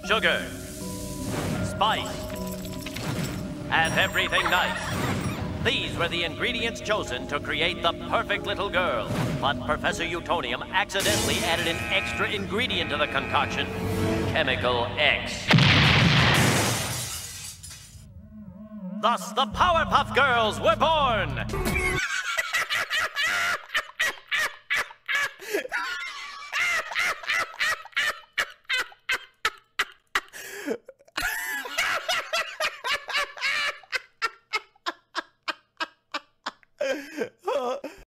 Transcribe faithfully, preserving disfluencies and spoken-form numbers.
sugar, spice, and everything nice. These were the ingredients chosen to create the perfect little girl. But Professor Utonium accidentally added an extra ingredient to the concoction, Chemical X. Thus, the Powerpuff Girls were born!